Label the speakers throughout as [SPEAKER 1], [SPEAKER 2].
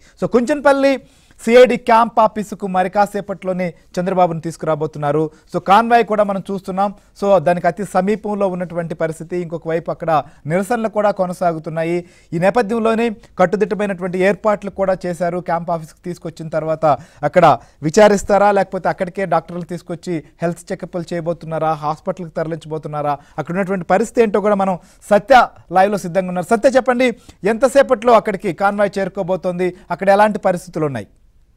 [SPEAKER 1] So Kunchanpalli CID camp ఆఫీసుకు మరి కాసేపట్లోనే చంద్రబాబును తీసుకురాబోతున్నారు. సో కాన్వాయ్ కూడా మనం చూస్తున్నాం. సో దానికి అతి సమీపంలో ఉన్నటువంటి పరిస్థితి. ఇంకొక వైపు అక్కడ నిరసనలు కూడా కొనసాగుతున్నాయి. ఈ నేపథ్యంలోనే కట్టుదిట్టమైనటువంటి ఏర్పాట్లు కూడా చేశారు. క్యాంప్ ఆఫీస్కి తీసుకొచ్చిన తర్వాత అక్కడ విచారిస్తారా, లేకపోతే అక్కడికే డాక్టర్లు తీసుకొచ్చి హెల్త్ చెకప్లు చేయబోతున్నారా, హాస్పిటల్కి తరలించబోతున్నారా, అక్కడ ఉన్నటువంటి పరిస్థితి ఏంటో కూడా మనం సత్య లైవ్లో సిద్ధంగా ఉన్నారు. సత్య, చెప్పండి, ఎంతసేపట్లో అక్కడికి కాన్వాయ్ చేరుకోబోతోంది, అక్కడ ఎలాంటి పరిస్థితులు ఉన్నాయి?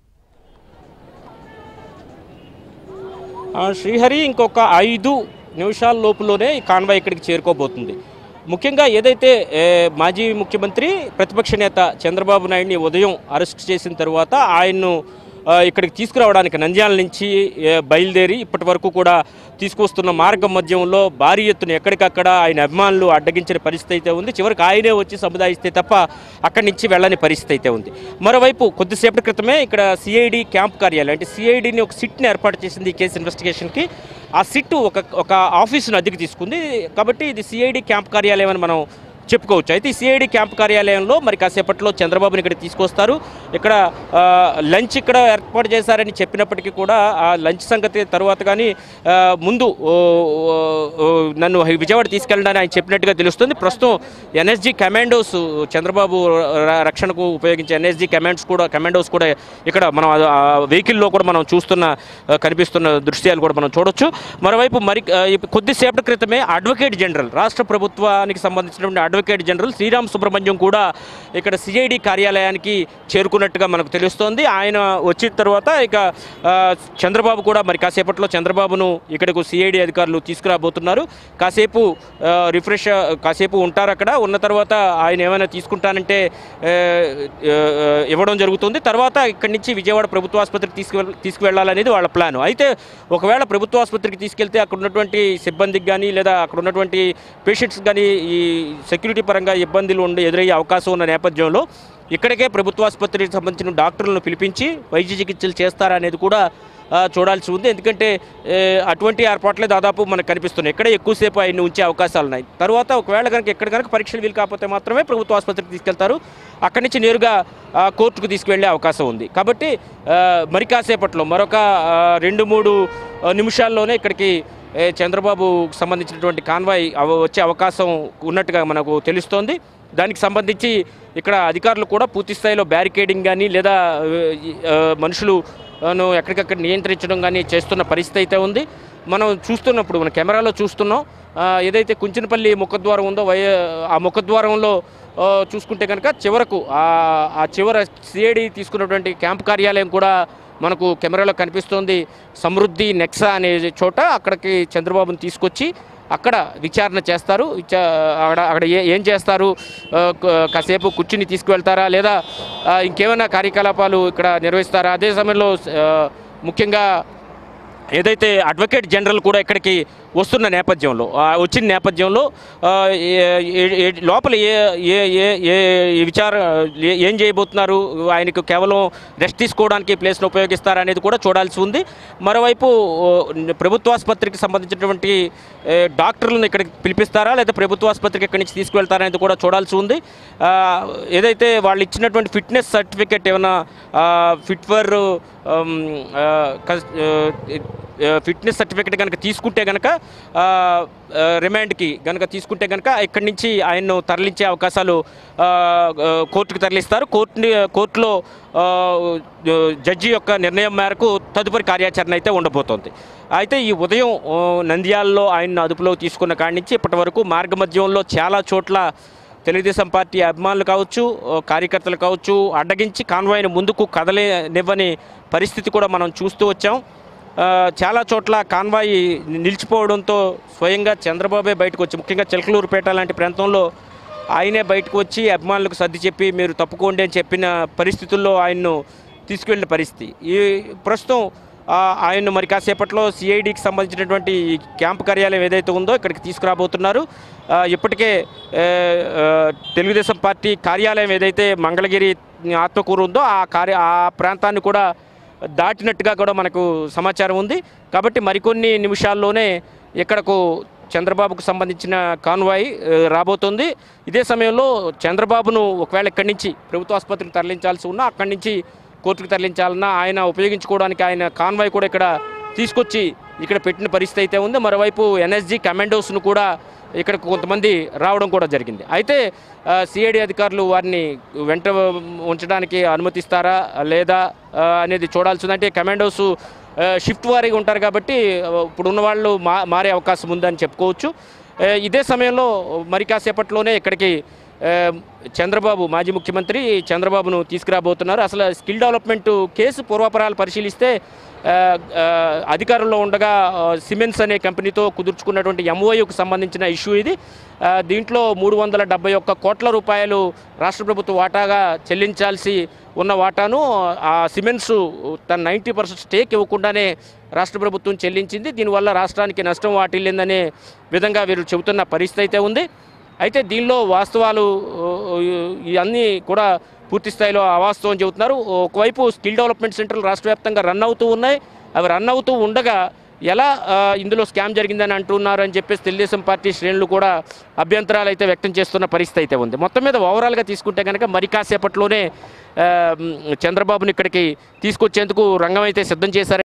[SPEAKER 2] శ్రీహరి, ఇంకొక 5 నిమిషాల లోపులోనే ఈ కాన్వాయ్ ఇక్కడికి చేరుకోబోతుంది. ముఖ్యంగా ఏదైతే మాజీ ముఖ్యమంత్రి ప్రతిపక్ష నేత చంద్రబాబు నాయుడిని ఉదయం అరెస్ట్ చేసిన తర్వాత ఆయన్ను ఇక్కడికి తీసుకురావడానికి నంద్యాల నుంచి బయలుదేరి ఇప్పటి వరకు కూడా తీసుకొస్తున్న మార్గం మధ్యంలో భారీ ఎత్తున ఎక్కడికక్కడ ఆయన అభిమానులు అడ్డగించిన పరిస్థితి అయితే ఉంది. చివరికి ఆయనే వచ్చి సముదాయిస్తే తప్ప అక్కడి నుంచి వెళ్ళని పరిస్థితి అయితే ఉంది. మరోవైపు కొద్దిసేపటి క్రితమే ఇక్కడ సిఐడి క్యాంప్ కార్యాలయం, అంటే సిఐడిని ఒక సిట్ని ఏర్పాటు చేసింది ఈ కేసు ఇన్వెస్టిగేషన్కి. ఆ సిట్ ఒక ఆఫీసును అద్దెకు తీసుకుంది. కాబట్టి ఇది సిఐడి క్యాంప్ కార్యాలయం అని మనం చెప్పుకోవచ్చు. అయితే ఈ సిఐడి క్యాంప్ కార్యాలయంలో మరి కాసేపట్లో చంద్రబాబుని ఇక్కడ తీసుకొస్తారు. ఇక్కడ లంచ్ ఇక్కడ ఏర్పాటు చేశారని చెప్పినప్పటికీ కూడా ఆ లంచ్ సంగతి తర్వాత కానీ ముందు నన్ను విజయవాడ తీసుకెళ్ళడానికి ఆయన చెప్పినట్టుగా తెలుస్తుంది. ప్రస్తుతం ఎన్ఎస్జీ కమాండోస్, చంద్రబాబు రక్షణకు ఉపయోగించే ఎన్ఎస్జీ కమాండోస్ కూడా ఇక్కడ మనం వెహికల్లో కూడా మనం కనిపిస్తున్న దృశ్యాలు కూడా మనం చూడొచ్చు. మరోవైపు కొద్దిసేపటి క్రితమే అడ్వకేట్ జనరల్, రాష్ట్ర ప్రభుత్వానికి సంబంధించినటువంటి అడ్వకేట్ జనరల్ శ్రీరామ్ సుబ్రహ్మణ్యం కూడా ఇక్కడ సిఐడి కార్యాలయానికి చేరుకున్నట్టుగా మనకు తెలుస్తోంది. ఆయన వచ్చిన తర్వాత ఇక చంద్రబాబు కూడా మరి కాసేపట్లో చంద్రబాబును ఇక్కడకు సిఐడి అధికారులు తీసుకురాబోతున్నారు. కాసేపు ఉంటారు అక్కడ. ఉన్న తర్వాత ఆయన ఏమైనా తీసుకుంటానంటే ఇవ్వడం జరుగుతుంది. తర్వాత ఇక్కడి నుంచి విజయవాడ ప్రభుత్వ ఆసుపత్రికి తీసుకువెళ్ళాలనేది వాళ్ళ ప్లాన్. అయితే ఒకవేళ ప్రభుత్వ ఆసుపత్రికి తీసుకెళ్తే అక్కడ ఉన్నటువంటి సిబ్బందికి కానీ లేదా అక్కడ ఉన్నటువంటి పేషెంట్స్ కానీ ఈ సెక్యూరిటీ పరంగా ఇబ్బందులు ఎదురయ్యే అవకాశం ఉన్న నేపథ్యంలో ఇక్కడికే ప్రభుత్వ ఆసుపత్రికి సంబంధించిన డాక్టర్లను పిలిపించి వైద్య చికిత్సలు చేస్తారనేది కూడా చూడాల్సి ఉంది. ఎందుకంటే అటువంటి ఏర్పాట్లే దాదాపు మనకు కనిపిస్తున్నాయి. ఇక్కడే ఎక్కువసేపు ఆయన ఉంచే అవకాశాలు ఉన్నాయి. తర్వాత ఒకవేళ కనుక పరీక్షలు వీలు కాకపోతే మాత్రమే ప్రభుత్వ ఆసుపత్రికి తీసుకెళ్తారు. అక్కడి నుంచి నేరుగా కోర్టుకు తీసుకువెళ్ళే అవకాశం ఉంది. కాబట్టి మరి కాసేపట్లో మరొక 2-3 నిమిషాల్లోనే ఇక్కడికి చంద్రబాబుకు సంబంధించినటువంటి కాన్వాయ్ వచ్చే అవకాశం ఉన్నట్టుగా మనకు తెలుస్తోంది. దానికి సంబంధించి ఇక్కడ అధికారులు కూడా పూర్తి స్థాయిలో బ్యారికేడింగ్ కానీ లేదా మనుషులను ఎక్కడికక్కడ నియంత్రించడం కానీ చేస్తున్న పరిస్థితి అయితే ఉంది. మనం చూస్తున్నప్పుడు మన కెమెరాలో చూస్తున్నాం. ఏదైతే కుంచనపల్లి ముఖద్వారం ఉందో ఆ ముఖద్వారంలో చూసుకుంటే కనుక చివరకు ఆ చివర సిఐడి తీసుకున్నటువంటి క్యాంప్ కార్యాలయం కూడా మనకు కెమెరాలో కనిపిస్తోంది. సమృద్ధి నెక్సా అనే చోట అక్కడికి చంద్రబాబును తీసుకొచ్చి అక్కడ విచారణ చేస్తారు. అక్కడ ఏం చేస్తారు, కాసేపు కూర్చుని తీసుకువెళ్తారా లేదా ఇంకేమైనా కార్యకలాపాలు ఇక్కడ నిర్వహిస్తారా? అదే సమయంలో ముఖ్యంగా ఏదైతే అడ్వకేట్ జనరల్ కూడా ఇక్కడికి వచ్చిన నేపథ్యంలో లోపల ఏం చేయబోతున్నారు, ఆయనకు కేవలం రెస్ట్ తీసుకోవడానికి ప్లేస్ను ఉపయోగిస్తారా అనేది కూడా చూడాల్సి ఉంది. మరోవైపు ప్రభుత్వ ఆసుపత్రికి సంబంధించినటువంటి డాక్టర్లను ఇక్కడికి పిలిపిస్తారా లేదా ప్రభుత్వ ఆసుపత్రికి ఇక్కడి నుంచి తీసుకువెళ్తారా అనేది కూడా చూడాల్సి ఉంది. ఏదైతే వాళ్ళు ఇచ్చినటువంటి ఫిట్నెస్ సర్టిఫికేట్ ఏమైనా ఫిట్నెస్ సర్టిఫికేట్ కనుక తీసుకుంటే కనుక రిమాండ్కి కనుక తీసుకుంటే కనుక ఇక్కడి నుంచి ఆయన్ను తరలించే అవకాశాలు కోర్టుకు తరలిస్తారు. కోర్టులో జడ్జి యొక్క నిర్ణయం మేరకు తదుపరి కార్యాచరణ అయితే ఉండబోతోంది. అయితే ఈ ఉదయం నంద్యాలలో ఆయన్ను అదుపులో తీసుకున్న కాడి నుంచి ఇప్పటి వరకు మార్గమధ్యంలో చాలా చోట్ల తెలుగుదేశం పార్టీ అభిమానులు కావచ్చు, కార్యకర్తలు కావచ్చు అడ్డగించి కాన్వాయ్ని ముందుకు కదలనివ్వని పరిస్థితి కూడా మనం చూస్తూ వచ్చాం. చాలా చోట్ల కాన్వాయ్ నిలిచిపోవడంతో స్వయంగా చంద్రబాబే బయటకు వచ్చి, ముఖ్యంగా చిలకలూరుపేట లాంటి ప్రాంతంలో ఆయనే బయటకు వచ్చి అభిమానులకు సర్ది చెప్పి మీరు తప్పుకోండి అని చెప్పిన పరిస్థితుల్లో ఆయన్ను తీసుకువెళ్ళిన పరిస్థితి. ఈ ప్రస్తుతం ఆయన్ను మరి కాసేపట్లో సిఐడికి సంబంధించినటువంటి క్యాంపు కార్యాలయం ఏదైతే ఉందో ఇక్కడికి తీసుకురాబోతున్నారు. ఇప్పటికే తెలుగుదేశం పార్టీ కార్యాలయం ఏదైతే మంగళగిరి ఆత్మకూరు ఉందో ఆ ప్రాంతాన్ని కూడా దాటినట్టుగా కూడా మనకు సమాచారం ఉంది. కాబట్టి మరికొన్ని నిమిషాల్లోనే ఇక్కడకు చంద్రబాబుకు సంబంధించిన కాన్వాయ్ రాబోతోంది. ఇదే సమయంలో చంద్రబాబును ఒకవేళ ఇక్కడి నుంచి ప్రభుత్వ ఆసుపత్రికి తరలించాల్సి ఉన్నా, అక్కడి నుంచి కోర్టుకు తరలించాలన్నా ఆయన ఉపయోగించుకోవడానికి ఆయన కాన్వాయ్ కూడా ఇక్కడ తీసుకొచ్చి ఇక్కడ పెట్టిన పరిస్థితి అయితే ఉంది. మరోవైపు ఎన్ఎస్జీ కమాండోస్ను కూడా ఇక్కడ కొంతమంది రావడం కూడా జరిగింది. అయితే సిఐడి అధికారులు వారిని వెంట ఉంచడానికి అనుమతిస్తారా లేదా అనేది చూడాల్సింది. అంటే కమాండోస్ షిఫ్ట్ వారీగా ఉంటారు కాబట్టి ఇప్పుడు ఉన్న వాళ్ళు మారే అవకాశం ఉందని చెప్పుకోవచ్చు. ఇదే సమయంలో మరి కాసేపట్లోనే ఇక్కడికి చంద్రబాబు, మాజీ ముఖ్యమంత్రి చంద్రబాబును తీసుకురాబోతున్నారు. అసలు స్కిల్ డెవలప్మెంట్ కేసు పూర్వాపరాలు పరిశీలిస్తే అధికారంలో ఉండగా సిమెన్స్ అనే కంపెనీతో కుదుర్చుకున్నటువంటి ఎంఓయూకు సంబంధించిన ఇష్యూ ఇది. దీంట్లో 371 కోట్ల రూపాయలు రాష్ట్ర ప్రభుత్వ వాటాగా చెల్లించాల్సి ఉన్న వాటాను ఆ సిమెన్స్ తన 90% స్టేక్ ఇవ్వకుండానే రాష్ట్ర ప్రభుత్వం చెల్లించింది. దీనివల్ల రాష్ట్రానికి నష్టం వాటిల్లిందనే విధంగా వీరు చెబుతున్న పరిస్థితి అయితే ఉంది. అయితే దీనిలో వాస్తవాలు ఇవన్నీ కూడా పూర్తి స్థాయిలో అవాస్తవం చెబుతున్నారు. ఒకవైపు స్కిల్ డెవలప్మెంట్ సెంటర్లు రాష్ట్ర వ్యాప్తంగా రన్ అవుతూ ఉన్నాయి. అవి రన్ అవుతూ ఉండగా ఎలా ఇందులో స్కామ్ జరిగిందని అంటున్నారు అని చెప్పేసి తెలుగుదేశం పార్టీ శ్రేణులు కూడా అభ్యంతరాలు అయితే వ్యక్తం చేస్తున్న పరిస్థితి అయితే ఉంది. మొత్తం మీద ఓవరాల్గా తీసుకుంటే కనుక మరి కాసేపట్లోనే చంద్రబాబుని ఇక్కడికి తీసుకొచ్చేందుకు రంగం అయితే సిద్ధం చేశారు.